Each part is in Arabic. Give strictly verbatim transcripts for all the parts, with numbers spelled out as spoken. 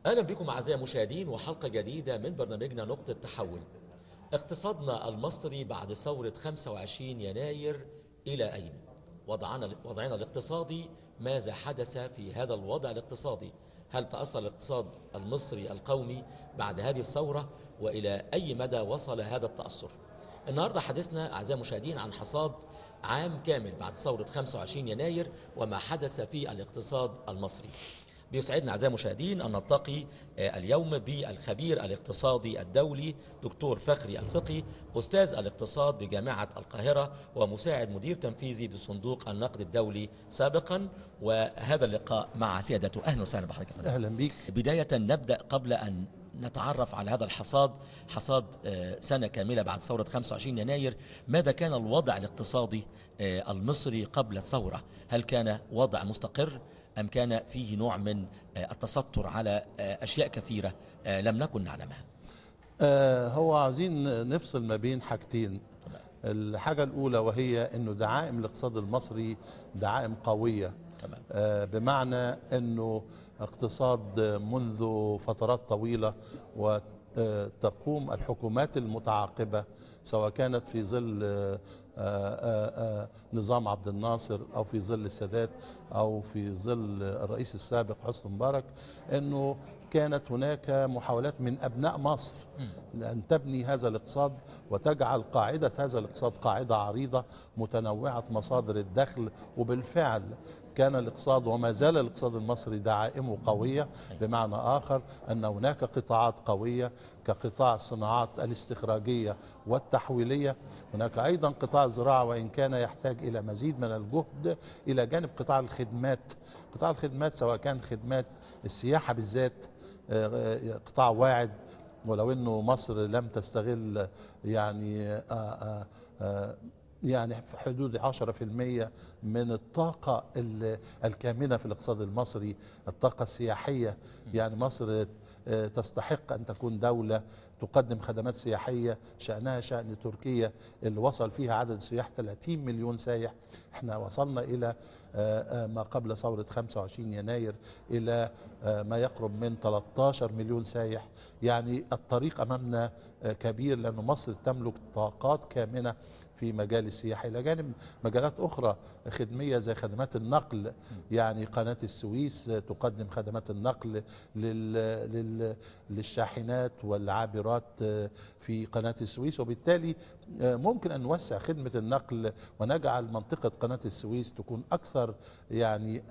أهلا بكم أعزائي المشاهدين وحلقة جديدة من برنامجنا نقطة تحول. اقتصادنا المصري بعد ثورة خمسة وعشرين يناير إلى أين؟ وضعنا, وضعنا الاقتصادي، ماذا حدث في هذا الوضع الاقتصادي؟ هل تأثر الاقتصاد المصري القومي بعد هذه الثورة؟ وإلى أي مدى وصل هذا التأثر؟ النهاردة حدثنا أعزائي المشاهدين عن حصاد عام كامل بعد ثورة خمسة وعشرين يناير وما حدث في الاقتصاد المصري. بيسعدنا أعزائي المشاهدين أن نلتقي اليوم بالخبير الاقتصادي الدولي دكتور فخري الفقي، أستاذ الاقتصاد بجامعة القاهرة ومساعد مدير تنفيذي بصندوق النقد الدولي سابقا، وهذا اللقاء مع سيادته. أهلا وسهلا بحضرتك. أهلا بيك. بداية نبدأ قبل أن نتعرف على هذا الحصاد، حصاد سنة كاملة بعد ثورة خمسة وعشرين يناير، ماذا كان الوضع الاقتصادي المصري قبل الثورة؟ هل كان وضع مستقر أم كان فيه نوع من التستر على أشياء كثيرة لم نكن نعلمها؟ هو عايزين نفصل ما بين حاجتين. الحاجة الأولى وهي أنه دعائم الاقتصاد المصري دعائم قوية، تمام. بمعنى أنه اقتصاد منذ فترات طويلة وتقوم الحكومات المتعاقبة سواء كانت في ظل نظام عبد الناصر أو في ظل السادات أو في ظل الرئيس السابق حسني مبارك، أنه كانت هناك محاولات من أبناء مصر أن تبني هذا الاقتصاد وتجعل قاعدة هذا الاقتصاد قاعدة عريضة متنوعة مصادر الدخل. وبالفعل كان الاقتصاد وما زال الاقتصاد المصري دعائمه قوية، بمعنى آخر أن هناك قطاعات قوية كقطاع الصناعات الاستخراجية والتحويلية. هناك أيضا قطاع الزراعة وإن كان يحتاج إلى مزيد من الجهد، إلى جانب قطاع الخدمات. قطاع الخدمات سواء كان خدمات السياحة بالذات قطاع واعد، ولو أنه مصر لم تستغل يعني آآ آآ يعني في حدود عشرة في المية من الطاقة الكامنة في الاقتصاد المصري، الطاقة السياحية. يعني مصر تستحق أن تكون دولة تقدم خدمات سياحية شأنها شأن تركيا اللي وصل فيها عدد السياح ثلاثين مليون سايح. احنا وصلنا إلى ما قبل ثورة خمسة وعشرين يناير إلى ما يقرب من ثلاثة عشر مليون سايح. يعني الطريق أمامنا كبير، لأن مصر تملك طاقات كامنة في مجال السياحة، إلى جانب مجالات أخرى خدمية زي خدمات النقل. يعني قناة السويس تقدم خدمات النقل لل... لل... للشاحنات والعابرات في قناة السويس، وبالتالي ممكن أن نوسع خدمة النقل ونجعل منطقة قناة السويس تكون أكثر يعني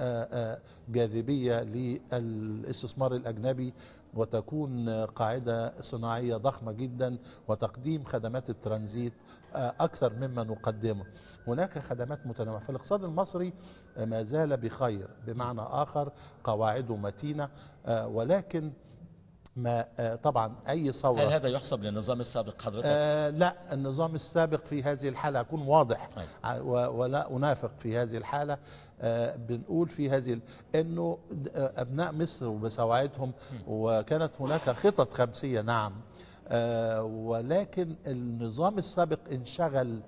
جاذبية للاستثمار الأجنبي، وتكون قاعدة صناعية ضخمة جدا، وتقديم خدمات الترانزيت أكثر مما نقدمه. هناك خدمات متنوعة. فالاقتصاد المصري ما زال بخير، بمعنى آخر قواعده متينة، ولكن ما طبعا أي ثورة. هل هذا يحسب للنظام السابق حضرتك؟ آه لا، النظام السابق في هذه الحالة أكون واضح أي. ولا أنافق في هذه الحالة. آه بنقول في هذه أنه أبناء مصر وبسواعدهم، وكانت هناك خطط خمسية نعم، آه ولكن النظام السابق انشغل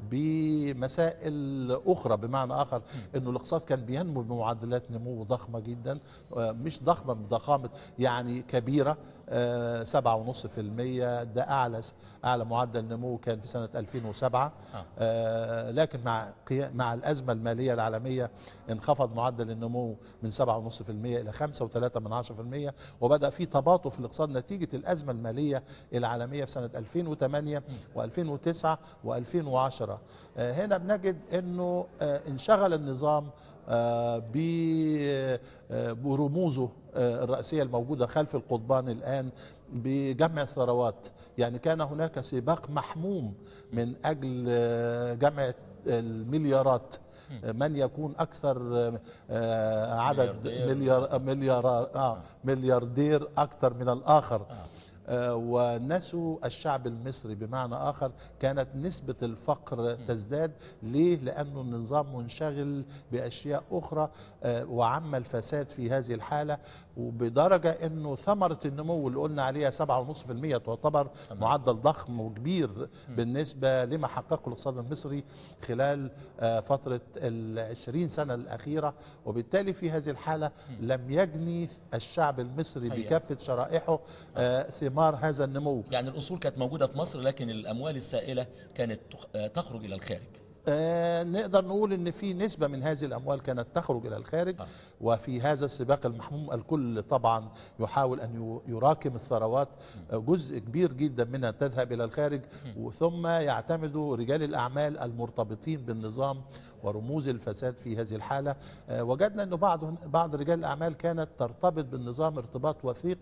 بمسائل أخرى، بمعنى آخر أنه الاقتصاد كان بينمو بمعدلات نمو ضخمة جدا، مش ضخمة بضخامة يعني كبيرة، سبعة ونص في المية. ده أعلى أعلى معدل نمو كان في سنة ألفين وسبعة. آه لكن مع مع الأزمة المالية العالمية انخفض معدل النمو من سبعة ونص في المية إلى خمسة وثلاثة من عشرة في المية، وبدأ في تباطؤ في الاقتصاد نتيجة الأزمة المالية العالمية في سنة ألفين وثمانية وألفين وتسعة وألفين وعشرة. آه هنا بنجد أنه آه انشغل النظام آه برموزه الرئيسية الموجودة خلف القضبان الآن بجمع الثروات. يعني كان هناك سباق محموم من أجل جمع المليارات، من يكون أكثر عدد مليار مليار آه ملياردير أكثر من الآخر. ونسوا الشعب المصري. بمعنى آخر كانت نسبة الفقر تزداد. ليه؟ لأنه النظام منشغل بأشياء أخرى وعم الفساد في هذه الحالة، وبدرجة أنه ثمرة النمو اللي قلنا عليها سبعة ونص في المية تعتبر معدل ضخم وكبير بالنسبة لما حققه الاقتصاد المصري خلال فترة العشرين سنة الأخيرة. وبالتالي في هذه الحالة لم يجني الشعب المصري بكافة شرائحه ثمار هذا النمو. يعني الأصول كانت موجودة في مصر، لكن الأموال السائلة كانت تخرج إلى الخارج. آه نقدر نقول ان في نسبة من هذه الاموال كانت تخرج الى الخارج. آه. وفي هذا السباق المحموم الكل طبعا يحاول ان يراكم الثروات، جزء كبير جدا منها تذهب الى الخارج، ثم يعتمد رجال الاعمال المرتبطين بالنظام ورموز الفساد في هذه الحالة. آه وجدنا أن بعض بعض رجال الأعمال كانت ترتبط بالنظام ارتباط وثيق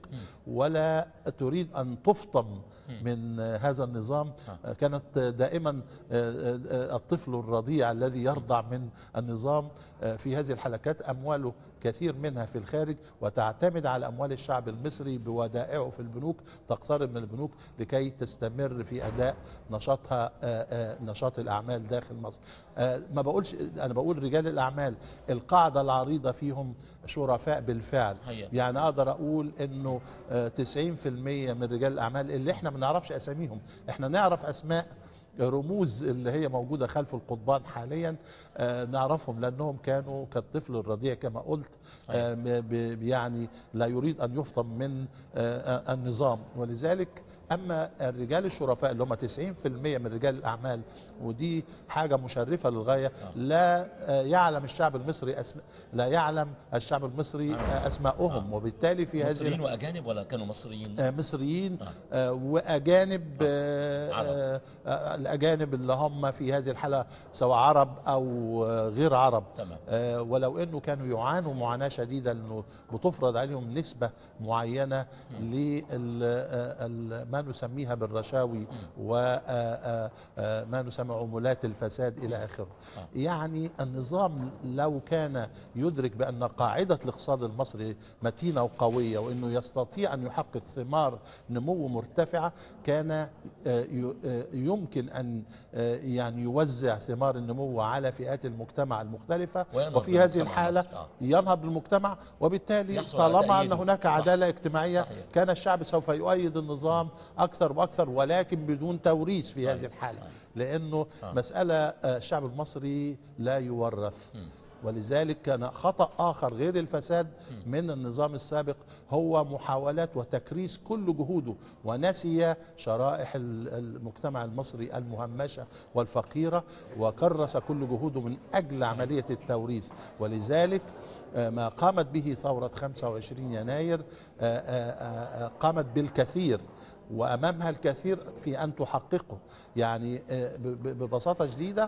ولا تريد أن تفطم من آه هذا النظام. آه كانت دائما آه آه الطفل الرضيع الذي يرضع من النظام آه في هذه الحلقات أمواله كثير منها في الخارج، وتعتمد على أموال الشعب المصري بودائعه في البنوك، تقترب من البنوك لكي تستمر في أداء نشاطها نشاط الأعمال داخل مصر. ما بقولش أنا، بقول رجال الأعمال القاعدة العريضة فيهم شرفاء بالفعل. يعني أقدر أقول أنه تسعين في المية من رجال الأعمال اللي احنا ما نعرفش أساميهم، احنا نعرف أسماء رموز اللي هي موجودة خلف القضبان حاليا، آه نعرفهم لأنهم كانوا كالطفل الرضيع كما قلت، آه يعني لا يريد أن يفطم من آه النظام. ولذلك أما الرجال الشرفاء اللي هم تسعين في المية من رجال الأعمال، ودي حاجة مشرفة للغاية، لا يعلم الشعب المصري أسم... لا يعلم الشعب المصري أسماءهم. وبالتالي في هذه مصريين وأجانب ولا كانوا مصريين؟ مصريين آه. وأجانب. آه آه الأجانب اللي هم في هذه الحالة سواء عرب أو غير عرب. تمام. آه ولو أنه كانوا يعانوا معاناة شديدة لأنه بتفرض عليهم نسبة معينة لل ما نسميها بالرشاوي وما نسمى عمولات الفساد إلى آخره. يعني النظام لو كان يدرك بأن قاعدة الاقتصاد المصري متينة وقوية وأنه يستطيع أن يحقق ثمار نمو مرتفعة، كان يمكن أن يعني يوزع ثمار النمو على فئات المجتمع المختلفة، وفي هذه الحالة ينهض بالمجتمع، وبالتالي طالما أن هناك عدالة اجتماعية كان الشعب سوف يؤيد النظام أكثر وأكثر، ولكن بدون توريث في هذه الحالة. لأنه مسألة الشعب المصري لا يورث. ولذلك كان خطأ آخر غير الفساد من النظام السابق هو محاولات وتكريس كل جهوده، ونسي شرائح المجتمع المصري المهمشة والفقيرة، وكرس كل جهوده من أجل عملية التوريث. ولذلك ما قامت به ثورة خمسة وعشرين يناير قامت بالكثير وأمامها الكثير في أن تحققه. يعني ببساطة شديدة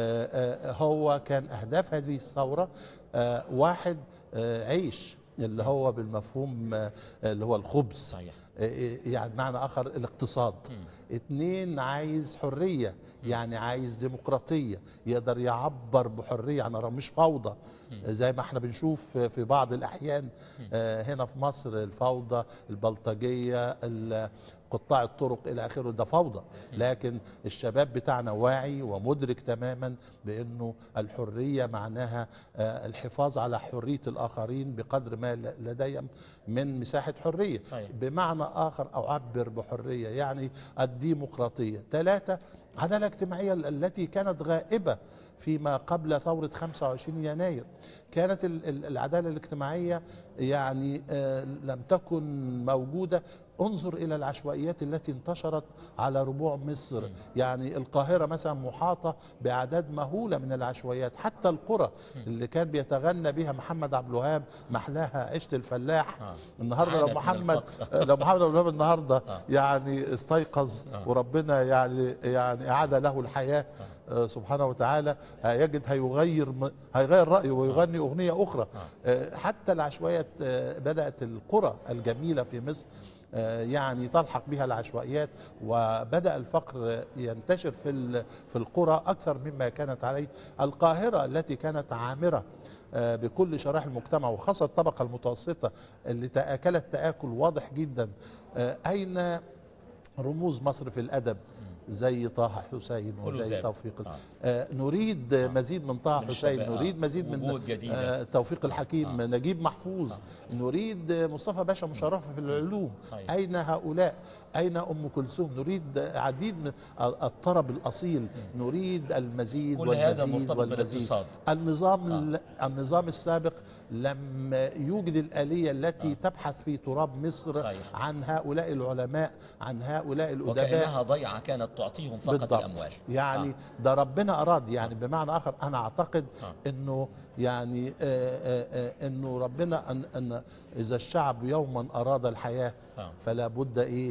هو كان أهداف هذه الثورة: واحد، عيش اللي هو بالمفهوم اللي هو الخبز، صحيح. يعني معنى آخر الاقتصاد. م. اتنين، عايز حرية، يعني عايز ديمقراطية يقدر يعبر بحرية عن يعني مش فوضى زي ما احنا بنشوف في بعض الأحيان هنا في مصر، الفوضى البلطجية، قطاع الطرق إلى آخره، ده فوضى. لكن الشباب بتاعنا واعي ومدرك تماما بأنه الحرية معناها الحفاظ على حرية الآخرين بقدر ما لديهم من مساحة حرية. صحيح. بمعنى آخر أعبر بحرية يعني الديمقراطية. ثلاثة، عدالة اجتماعية التي كانت غائبة فيما قبل ثورة خمسة وعشرين يناير. كانت العدالة الاجتماعية يعني لم تكن موجودة. انظر إلى العشوائيات التي انتشرت على ربوع مصر. يعني القاهرة مثلا محاطة بأعداد مهولة من العشوائيات. حتى القرى اللي كان بيتغنى بها محمد عبد الوهاب محلاها عيشة الفلاح، النهاردة لو محمد لو محمد عبد الوهاب النهاردة يعني استيقظ وربنا يعني يعني أعاد له الحياة سبحانه وتعالى، يجد هيغير هيغير رأيه ويغني أغنية أخرى. حتى العشوائيات بدأت القرى الجميلة في مصر يعني تلحق بها العشوائيات، وبدأ الفقر ينتشر في في القرى أكثر مما كانت عليه القاهرة التي كانت عامرة بكل شرائح المجتمع، وخاصة الطبقة المتوسطة اللي تآكلت تآكل واضح جدا. أين رموز مصر في الأدب زي طه حسين وزي توفيق آه. آه نريد آه. مزيد من طه من حسين، نريد آه. مزيد من آه توفيق الحكيم، آه. نجيب محفوظ، آه. نريد مصطفى باشا مشرف في العلوم. صحيح. أين هؤلاء؟ أين أم كلثوم؟ نريد عديد من الطرب الأصيل، م. نريد المزيد كل والمزيد هذا مرتبط بالاقتصاد. النظام آه. النظام السابق لم يوجد الآلية التي آه. تبحث في تراب مصر. صحيح. عن هؤلاء العلماء، عن هؤلاء الأدباء، وكأنها ضيعة كانت تعطيهم فقط بالضبط. الأموال. يعني آه. ده ربنا أراد، يعني آه. بمعنى آخر أنا أعتقد آه. أنه يعني آآ آآ أنه ربنا أن, أن إذا الشعب يوما أراد الحياة آه. فلا بد إيه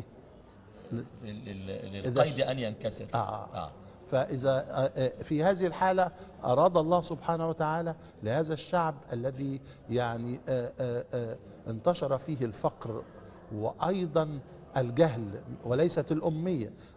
للقيد أن ينكسر. آه. آه. فإذا في هذه الحالة أراد الله سبحانه وتعالى لهذا الشعب الذي يعني انتشر فيه الفقر وأيضا الجهل وليست الأمية،